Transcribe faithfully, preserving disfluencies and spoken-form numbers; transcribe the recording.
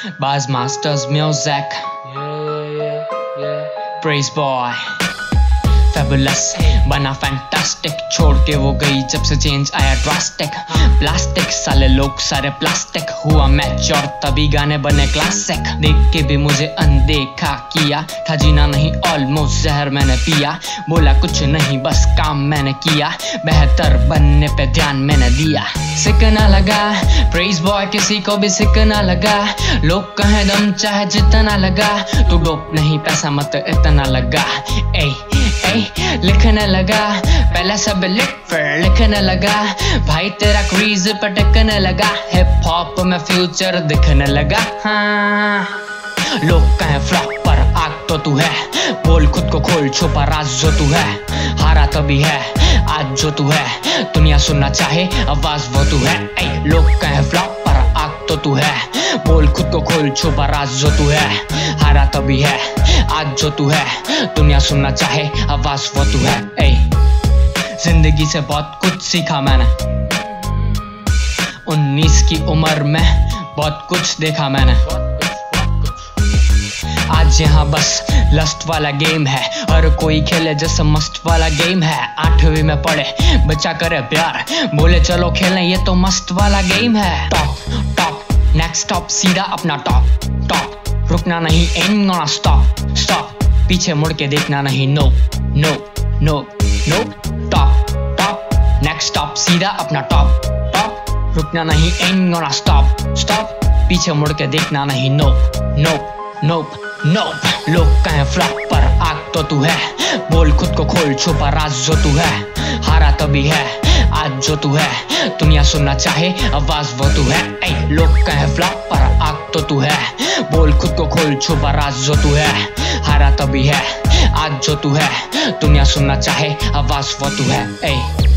Buzz Masters Music. Yeah, yeah, yeah. Praise boy. Fabulous, बना fantastic, छोड़ के वो गई जब से चेंज आया ड्रास्टिक। प्लास्टिक साले लोग सारे प्लास्टिक, हुआ मैच्योर तभी गाने बने क्लासिक। देख के भी मुझे अनदेखा किया, था जीना नहीं ऑलमोस्ट जहर मैंने पिया। बोला कुछ नहीं बस काम मैंने किया, बेहतर बनने पे ध्यान मैंने दिया। सिकना लगा प्रेज बॉय, किसी को भी सिकना लगा। लोग कहें दम चाहे जितना लगा, तू डोप नहीं पैसा मत इतना लगा। ए ए लिखने लगा, पहले सब लिख फिर लिखने लगा। भाई तेरा क्रीज पटकने लगा, हिप हॉप में फ्यूचर दिखने लगा। हाँ लोग कहें फ्लॉप पर आग तो तू है, बोल खुद को खोल छुपा राज जो तू है। हारा तभी है आज जो तू है, दुनिया सुनना चाहे आवाज वो तू है। ए लोग कहें फ्लॉप पर आग तो तू है, बोल खुद को खोल छुपा राज जो तू है। हारा तभी है आज जो तू है, दुनिया सुनना चाहे आवाज वो तू है। ए जिंदगी से बहुत कुछ सीखा मैंने, उन्नीस की उम्र में बहुत कुछ देखा मैंने। आज यहाँ बस लस्ट वाला गेम है, हर कोई खेले जैसे मस्त वाला गेम है। आठवीं में पढ़े बच्चा करे प्यार, बोले चलो खेलें ये तो मस्त वाला गेम है। टॉप टॉप नेक्स्ट स्टॉप सीधा अपना टॉप टॉप, रुकना नहीं एंड गोना स्टॉप स्टॉप, पीछे मुड़ के देखना नहीं no no no no. Top top next stop सीधा अपना टॉप टॉप, रुकना नहीं एंड गोना स्टॉप स्टॉप, पीछे मुड़ के देखना नहीं नो नो नो नो। लोग कहें फ्लॉप पर आग तो तू है, बोल खुद को खोल छुपा राज जो तू है। हारा तभी है आज जो तू है, दुनिया सुनना चाहे आवाज वो तू है। ए लोग कहें फ्लॉप पर आग तो तू है, बोल खुद को खोल छुपा राज जो तू है। हारा तभी है आज जो तू है, दुनिया सुनना चाहे आवाज वो तू है। ए